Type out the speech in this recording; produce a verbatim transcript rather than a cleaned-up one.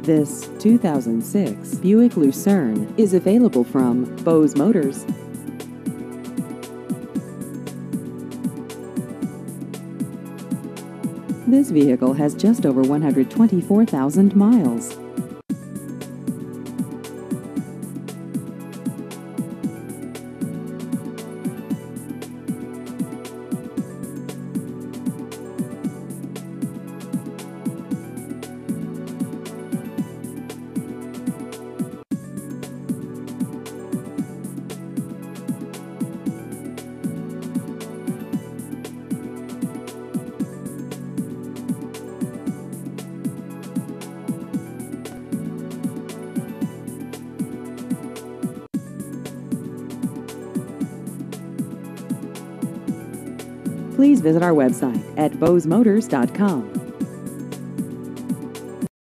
This two thousand six Buick Lucerne is available from Bose Motors. This vehicle has just over one hundred twenty-four thousand miles. Please visit our website at bose motors dot com.